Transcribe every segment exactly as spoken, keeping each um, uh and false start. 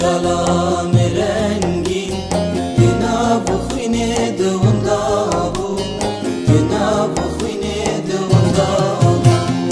شنگالا مرنگی دینا بخوینه دوندابو دینا بخوینه دوندابو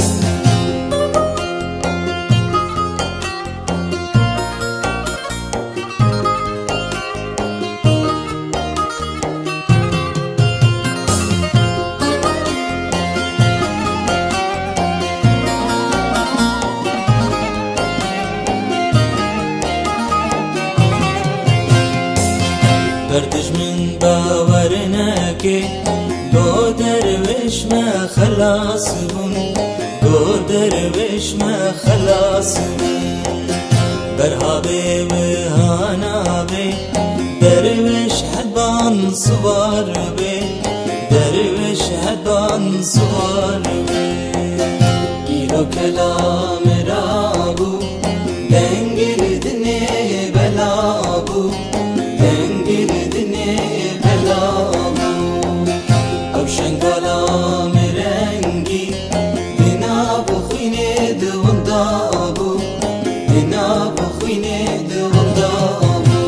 بردش من باورناكي گو درویش ما خلاص بون گو درویش ما خلاص بون برهابي وهانابي درویش حدبان صوار بي درویش حدبان صوار بي إيرو كلام رابو دنگل دني بلابو دنگل دني بلابو او شنگالا مرنگی دینا بخوینه دوندابو دینا بخوینه دوندابو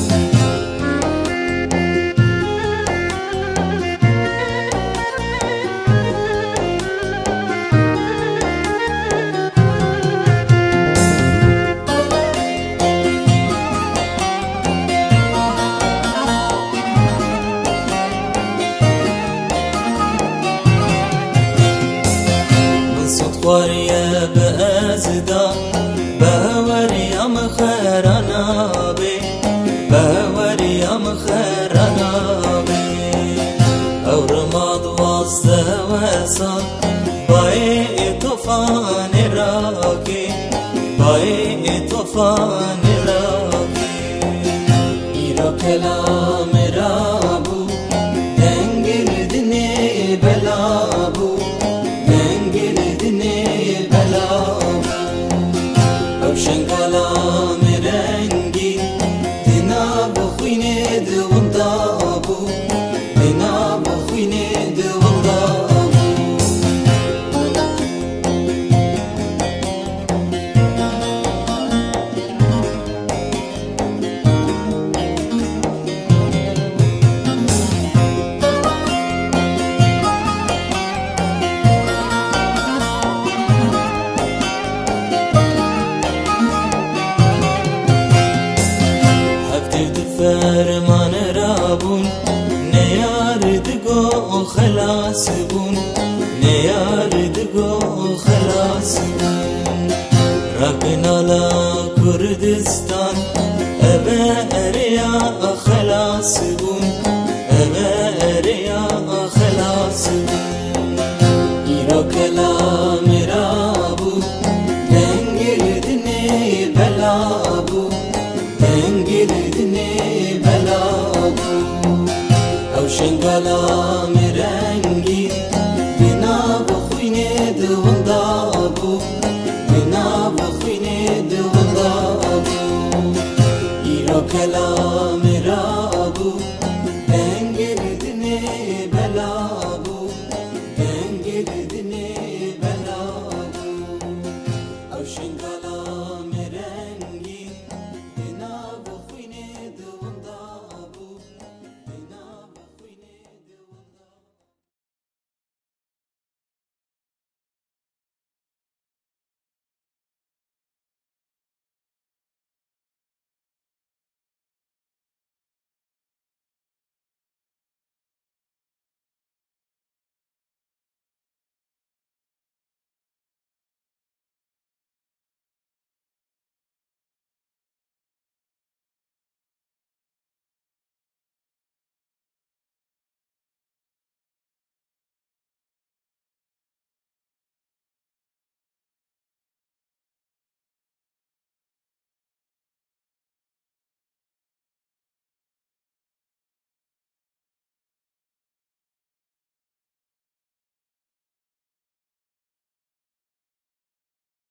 وريا بأزدا بوريا مخيرنا بي بوريا مخيرنا بي او رماد والزواسا باي طوفان راكي باي طوفان راكي إيرو كلام رابو دنگل دني بلابو او شنگالا مرنگی دینا بخوینه دوندابو دینا بخوینه دوندابو فرمان رابون نیار دگو خلاص بون نیار دگو خلاص بون رکنالا کردستان ابا اریا خلاص بون ابا اریا خلاص بون ایرو کلام رابو دنگل دنی بلابو دنگل دنی بلابو او شنگالا مرنگی دینا بخوینه دوندابو